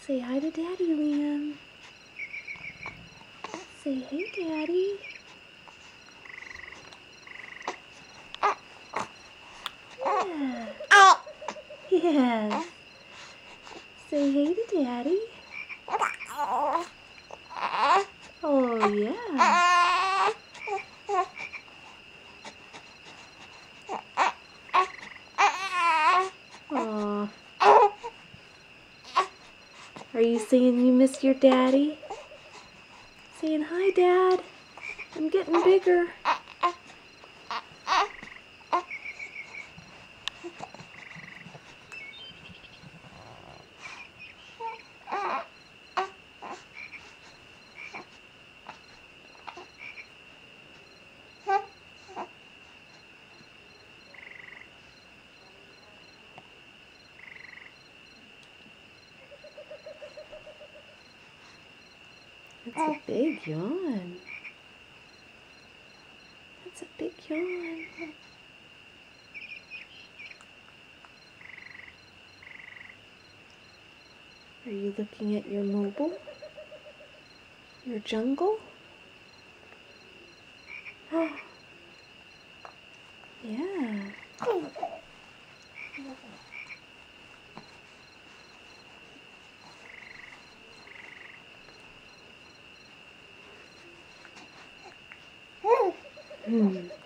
Say hi to Daddy, Liam. Say, hey, Daddy. Yeah. Yes. Say hey to Daddy. Oh, yeah. Aw. Are you saying you miss your daddy? Saying, hi, Dad. I'm getting bigger. That's a big yawn. That's a big yawn. Are you looking at your mobile? Your jungle? Yeah. Hmm.